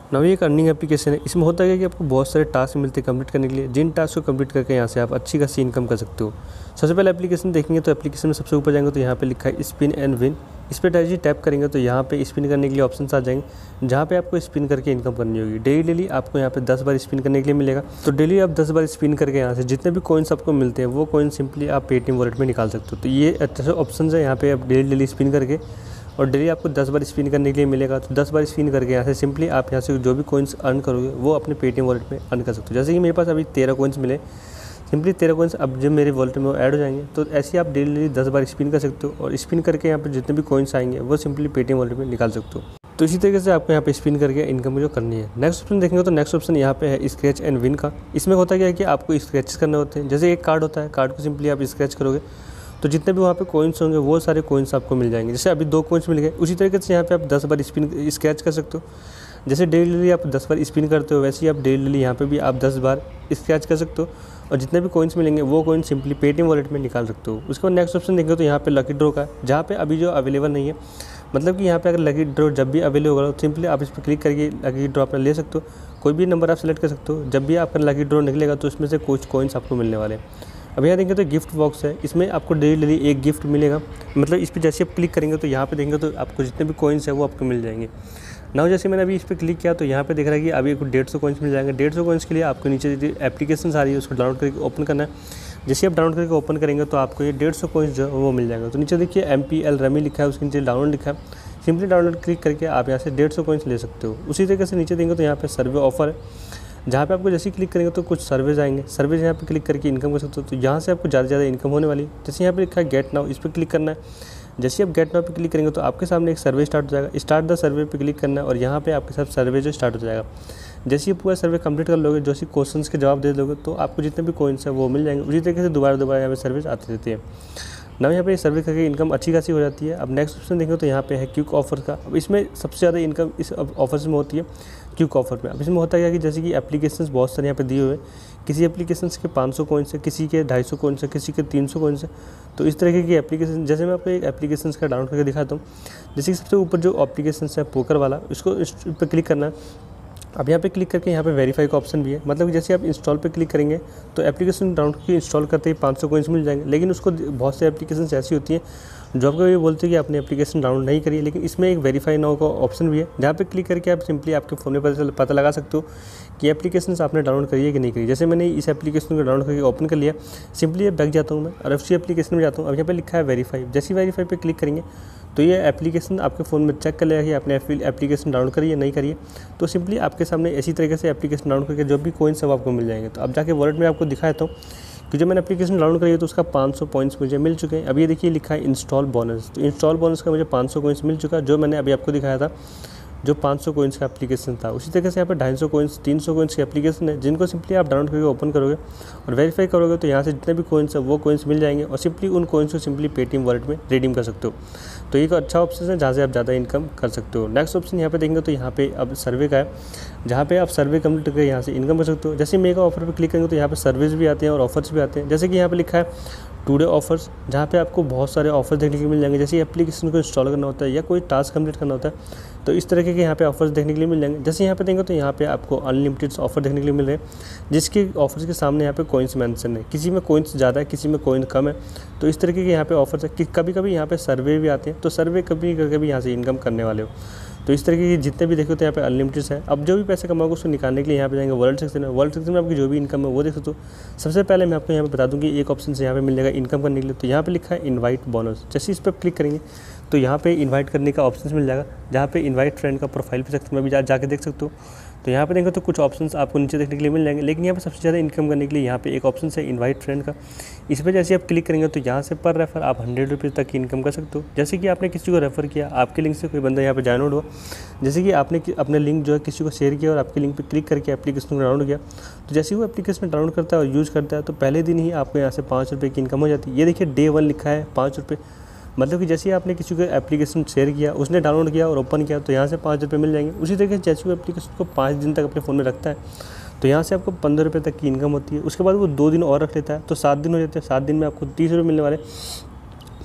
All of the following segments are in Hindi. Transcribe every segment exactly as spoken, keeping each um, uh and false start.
नौ ये एक अर्निंग एप्लीकेशन है। इसमें होता है कि आपको बहुत सारे टास्क मिलते हैं कंप्लीट करने के लिए, जिन टास्क को कंप्लीट करके यहाँ से आप अच्छी खासी इनकम कर सकते हो। सबसे पहले एप्लीकेशन देखेंगे तो एप्लीकेशन में सबसे ऊपर जाएंगे तो यहाँ पे लिखा है स्पिन एंड विन। इस पर डायरेक्टली टैप करेंगे तो यहाँ पे स्पिन करने के लिए ऑप्शन आ जाएंगे, जहाँ पे आपको स्पिन करके इनकम करनी होगी। डेली डेली आपको यहाँ पे दस बार स्पिन करने के लिए मिलेगा। तो डेली आप दस बार स्पिन करके यहाँ से जितने भी कॉइन्स आपको मिलते हैं वो कॉइन सिंपली आप पेटीएम वॉलेट में निकाल सकते हो। तो ये अच्छे ऑप्शन है, यहाँ पे आप डेली डेली स्पिन करके और डेली आपको दस बार स्पिन करने के लिए मिलेगा। तो दस बार स्पिन करके यहाँ से सिंपली आप यहाँ से जो भी कॉइन्स अर्न करोगे वो अपने पेटीएम वॉलेट में अर्न कर सकते हो। जैसे कि मेरे पास अभी तेरह कॉइन्स मिले, सिंपली तेरह कॉइन्स अब जब मेरे वॉलेट में वो ऐड हो जाएंगे तो ऐसे ही आप डेली डेली दस बार स्पिन कर सकते हो और स्पिन करके यहाँ पर जितने भी कॉइन्स आएंगे वो सिंपली पेटीएम वॉलेट में निकाल सकते हो। तो इसी तरीके से आपको यहाँ पे स्पिन करके इनकम जो करनी है। नेक्स्ट ऑप्शन देखेंगे तो नेक्स्ट ऑप्शन यहाँ पे है स्क्रैच एंड विन का। इसमें होता क्या है कि आपको स्क्रैचेस करने होते हैं। जैसे एक कार्ड होता है, कार्ड को सिंपली आप स्क्रैच करोगे तो जितने भी वहाँ पे कॉइन्स होंगे वो सारे कॉइन्स आपको मिल जाएंगे। जैसे अभी दो कॉइन्स मिल गए, उसी तरीके से यहाँ पे आप दस बार स्पिन स्क्रैच कर सकते हो। जैसे डेली डेली आप दस बार स्पिन करते हो वैसे ही आप डेली डेली यहाँ पे भी आप दस बार स्क्रैच कर सकते हो और जितने भी कॉइन्स मिलेंगे वो कॉइन सिंपली पेटीएम वॉलेट में निकाल सकते हो। उसके बाद नेक्स्ट ऑप्शन देखेंगे तो यहाँ पे लकी ड्रॉ का, जहाँ पे अभी जो अवेलेबल नहीं है, मतलब कि यहाँ पे अगर लकी ड्रॉ जब भी अवेलेबल होगा तो सिंपली आप इस पर क्लिक करके लकी ड्रॉ अपना ले सकते हो। कोई भी नंबर आप सेलेक्ट कर सकते हो। जब भी आपका लकी ड्रॉ निकलेगा तो उसमें से कुछ कॉइन्स आपको मिलने वाले हैं। अब यहाँ देखेंगे तो गिफ्ट बॉक्स है, इसमें आपको डेली डेली एक गिफ्ट मिलेगा। मतलब इस पर जैसे आप क्लिक करेंगे तो यहाँ पे देखेंगे तो आपको जितने भी कॉइन्स है वो आपको मिल जाएंगे। ना जैसे मैंने अभी इस पर क्लिक किया तो यहाँ पे दिख रहा है कि अभी आपको डेढ़ सौ कॉइन्स मिल जाएंगे। डेढ़ सौ कॉइन्स के लिए आपको नीचे एप्लीकेशन आ रही है उसको डाउनलोड करके ओपन करना है। जैसे आप डाउनलोड करके ओपन करेंगे तो आपको ये डेढ़ सौ कॉइन्स जो वो मिल जाएगा। तो नीचे देखिए एम पी एल रमी लिखा है, उसके नीचे डाउनलोड लिखा है। सिंपली डाउनलोड क्लिक करके आप यहाँ से डेढ़ सौ कॉइन्स ले सकते हो। उसी तरीके से नीचे देंगे तो यहाँ पे सर्वे ऑफर है, जहाँ पे आपको जैसे ही क्लिक करेंगे तो कुछ सर्वेज आएंगे। सर्वेज यहाँ पे क्लिक करके इनकम कर सकते हो। तो यहाँ से आपको ज़्यादा से ज़्यादा इनकम होने वाली है। जैसे यहाँ पे लिखा है गेट नाउ, इस पर क्लिक करना है। जैसे आप गेट नाउ पे क्लिक करेंगे तो आपके सामने एक सर्वे स्टार्ट हो जाएगा। स्टार्ट द सर्वे पे क्लिक करना है और यहाँ पे आपके साथ सर्वे जो स्टार्ट हो जाएगा। जैसे ही पूरा सर्वे कंप्लीट कर लोगे, जैसे क्वेश्चंस के जवाब दे दोगे तो आपको जितने भी कॉइन्स है वो मिल जाएंगे। उसी तरीके से दोबारा दोबारा यहाँ पे सर्विस आती रहती है ना। यहाँ पे सर्वे करके इनकम अच्छी खासी हो जाती है। अब नेक्स्ट ऑप्शन देखेंगे तो यहाँ पे है क्विक ऑफर का। अब इसमें सबसे ज़्यादा इनकम इस ऑफर्स में होती है क्विक ऑफर में। अब इसमें होता है कि जैसे कि एप्लीकेशंस बहुत सारे यहाँ पे दिए हुए हैं, किसी एप्लीकेशंस के पाँच सौ कॉइन्स है, किसी के ढाई सौ कॉइन्स है, किसी के तीन सौ कॉइन्स है। तो इस तरीके की एप्लीकेशन, जैसे मैं आपको एक एप्लीकेशंस का डाउनलोड करके दिखाता हूँ। जैसे कि सबसे ऊपर जो एप्लीकेशंस है पोकर वाला, उसको इस पर क्लिक करना है। अब यहाँ पे क्लिक करके यहाँ पे वेरीफाई का ऑप्शन भी है। मतलब कि जैसे आप इंस्टॉल पे क्लिक करेंगे तो एप्लीकेशन डाउनलोड की इंस्टॉल करते ही पाँच सौ कॉइन्स मिल जाएंगे। लेकिन उसको बहुत से एप्लीकेशन ऐसी होती हैं जो आपको ये बोलते हैं कि आपने एप्लीकेशन डाउनलोड नहीं करी है। लेकिन इसमें एक वेरीफाई नाउ का ऑप्शन भी है, जहाँ पे क्लिक करके आप सिंपली आपके फ़ोन में पता पता लगा सकते हो कि एप्लीकेशन आपने डाउनलोड करी है कि नहीं करी। जैसे मैंने इस एप्लीकेशन को डाउनलोड करके ओपन कर लिया, सिंपली बैक जाता हूँ मैं और उसी एप्लीकेशन में जाता हूँ। अब यहाँ पे लिखा है वेरीफाई। जैसे वेरीफाई पे क्लिक करेंगे तो ये एप्लीकेशन आपके फ़ोन में चेक कर लेगा कि आपने एप्लीकेशन डाउनलोड करी है नहीं करी है। तो सिंपली आपके सामने इसी तरीके से एप्लीकेशन डाउनलोड करके जो भी कॉइन्स सब आपको मिल जाएंगे। तो अब जाके वॉलेट में आपको दिखाता हूँ कि जो मैंने एप्लीकेशन डाउनलोड करी है तो उसका पाँच सौ पॉइंट्स मुझे मिल चुके हैं। अब ये देखिए लिखा है इंस्टॉल बोनस। तो इंस्टॉल बोनस का मुझे पाँच सौ कॉइन्स मिल चुका, जो मैंने अभी आपको दिखाया था जो पाँच सौ कॉइन्स का एप्लीकेशन था। उसी तरीके से यहाँ पे ढाई सौ कॉइन्स, तीन सौ कॉइन्स की एप्लीकेशन है, जिनको सिंपली आप डाउनलोड करके ओपन करोगे और वेरीफाई करोगे तो यहाँ से जितने भी कॉइन्स है वो कॉइन्स मिल जाएंगे और सिंपली उन कॉइन्स को सिंपली पेटीएम वॉलेट में रिडीम कर सकते हो। तो ये एक अच्छा ऑप्शन है जहाँ से आप ज़्यादा इनकम कर सकते हो। नेक्स्ट ऑप्शन यहाँ पे देखेंगे तो यहाँ पे अब सर्वे का है, जहाँ पे आप सर्वे कंप्लीट करके यहाँ से इनकम कर सकते हो। जैसे मेगा ऑफर पर क्लिक करेंगे तो यहाँ पे सर्विस भी आते हैं और ऑफर्स भी आते हैं। जैसे कि यहाँ पे लिखा है टुडे ऑफर्स, जहाँ पे आपको बहुत सारे ऑफर्स देखने को मिल जाएंगे। जैसे एप्लीकेशन को इंस्टॉल करना होता है या कोई टास्क कंप्लीट करना होता है तो इस तरह के यहाँ पे ऑफर्स देखने के लिए मिल जाएंगे। जैसे यहाँ पे देंगे तो यहाँ पे आपको अनलिमिटेड ऑफर देखने के लिए मिल रहे हैं, जिसके ऑफर्स के सामने यहाँ पे कॉइन्स मेंशन है। किसी में कॉइन्स ज़्यादा है, किसी में कॉइन कम है। तो इस तरीके के यहाँ पे ऑफर्स है कि कभी कभी यहाँ पे सर्वे भी आते हैं। तो सर्वे कभी करके भी यहाँ से इनकम करने वाले हो। तो इस तरीके की जितने भी देखो तो यहाँ पे अनलिमिटेड है। अब जो भी पैसे कमाओगे उसको निकालने के लिए यहाँ पे जाएंगे वर्ल्ड सेक्शन में। वर्ल्ड सेक्शन में आपकी जो भी इनकम है वो देख सकते हो। सबसे पहले मैं आपको यहाँ पे बता दूँ कि एक ऑप्शन से यहाँ पे मिल जाएगा इनकम करने के लिए। तो यहाँ पे लिखा है इनवाइट बोनस। जैसे इस पर क्लिक करेंगे तो यहाँ पे इनवाइट करने का ऑप्शन मिल जाएगा, जहाँ पे इनवाइट फ्रेंड का प्रोफाइल पे सेक्शन में भी जा जाके देख सकते हो। तो यहाँ पे देखेंगे तो कुछ ऑप्शंस आपको नीचे देखने के लिए मिल जाएंगे। लेकिन यहाँ पे सबसे ज़्यादा इनकम करने के लिए यहाँ पे एक ऑप्शन है इनवाइट फ्रेंड का। इस पर जैसे आप क्लिक करेंगे तो यहाँ से पर रेफर आप हंड्रेड रुपीज़ तक की इनकम कर सकते हो। जैसे कि आपने किसी को रेफ़र किया, आपके लिंक से कोई बंदा यहाँ पे डाउनलोड हुआ, जैसे कि आपने अपने लिंक जो है किसी को शेयर किया और आपके लिंक पे क्लिक करके एप्लीकेशन को डाउनलोड किया, तो जैसे ही वो एप्लीकेशन डाउनलोड करता है और यूज़ करता है तो पहले दिन ही आपको यहाँ से पाँच रुपये की इनकम हो जाती है। ये देखिए डे वन लिखा है पाँच रुपये। मतलब कि जैसे ही आपने किसी को एप्लीकेशन शेयर किया, उसने डाउनलोड किया और ओपन किया तो यहाँ से पाँच रुपये मिल जाएंगे। उसी तरीके से जैसे वो एप्लीकेशन को पाँच दिन तक अपने फ़ोन में रखता है तो यहाँ से आपको पंद्रह रुपये तक की इनकम होती है। उसके बाद वो दो दिन और रख लेता है तो सात दिन हो जाते हैं। सात दिन में आपको तीस रुपये मिलने वाले।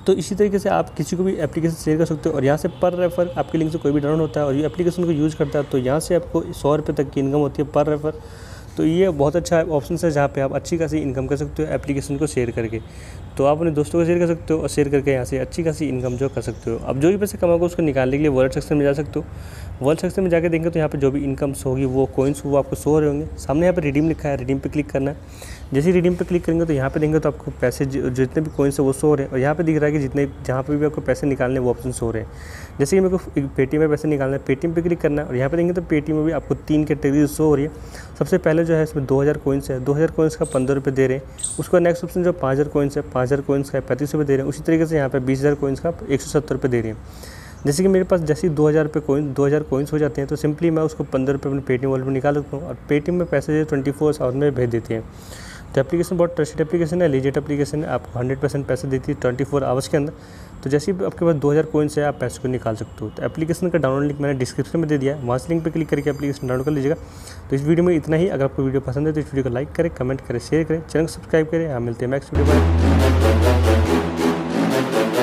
तो इसी तरीके से आप किसी को भी एप्लीकेशन शेयर कर सकते हो और यहाँ से पर रेफर आपके लिंक से कोई भी डाउनलोड होता है और ये एप्लीकेशन को यूज़ करता है तो यहाँ से आपको सौ रुपये तक की इनकम होती है पर रेफर। तो ये बहुत अच्छा ऑप्शन है जहाँ पे आप अच्छी खासी इनकम कर सकते हो एप्लीकेशन को शेयर करके। तो आप अपने दोस्तों को शेयर कर सकते हो और शेयर करके यहाँ से अच्छी खासी इनकम जो कर सकते हो। अब जो भी पैसे कमाओगे उसको निकालने के लिए वॉलेट सेक्शन में जा सकते हो। वॉलेट सेक्शन में जाकर देंगे तो यहाँ पे जो भी इनकम्स होगी वो कॉइन्स वो आपको शो हो रहे होंगे। सामने यहाँ पे रिडीम लिखा है, रिडीम पे क्लिक करना है। जैसे ही रिडीम पे क्लिक करेंगे तो यहाँ पे देंगे तो आपको पैसे जितने भी कॉइन्स है वो शो हो रहे हैं और यहाँ पे दिख रहा है कि जितने जहाँ पे भी आपको पैसे निकालने वो ऑप्शन शो हो रहे हैं। जैसे कि मेरे को पेटीएम में पैसे निकालना है, पेटीएम पे क्लिक करना है और यहाँ पे देंगे तो पेटीएम में भी आपको तीन कैटेगरी शो हो रही है। सबसे पहले जो है इसमें दो हज़ार कॉइन्स है, दो हज़ार कॉइन्स का पंद्रह रुपये दे रहे हैं। उसका नेक्स्ट ऑप्शन जो पाँच हज़ार कॉइन्स है, पाँच हज़ार कॉइन्स का पैंतीस रुपये दे रहे हैं। उसी तरीके से यहाँ पे बीस हज़ार कॉइन्स का एक सौ सत्तर रुपये दे रहे हैं। जैसे कि मेरे पास जैसे ही दो हज़ार रुपये कॉइन दो हज़ार कॉइन्स हो जाते हैं तो सिंपली मैं उसको पंद्रह रुपये अपने पेटीएम वॉलेट में निकाल सकता हूँ और पेटीएम में पैसे जो ट्वेंटी फोर आवर में भेज देते हैं। तो एप्लीकेशन बहुत ट्रस्टेड एप्लीकेशन है, लीजिट एप्लीकेशन है, आपको हंड्रेड परसेंट पैसे देती है ट्वेंटी फोर आवर्स के अंदर। तो जैसे ही आपके पास दो हज़ार कॉइन्स है आप पैसे को निकाल सकते हो। तो एप्लीकेशन का डाउनलोड लिंक मैंने डिस्क्रिप्शन में दे दिया है, वहाँ से लिंक पे क्लिक करके एप्लीकेशन डाउनलोड कर लीजिएगा। तो इस वीडियो में इतना ही। अगर आपको वीडियो पसंद है तो इस वीडियो को लाइक करें, कमेंट करें, शेयर करें, चैनल को सब्सक्राइब करें। हम मिलते हैं नेक्स्ट वीडियो में।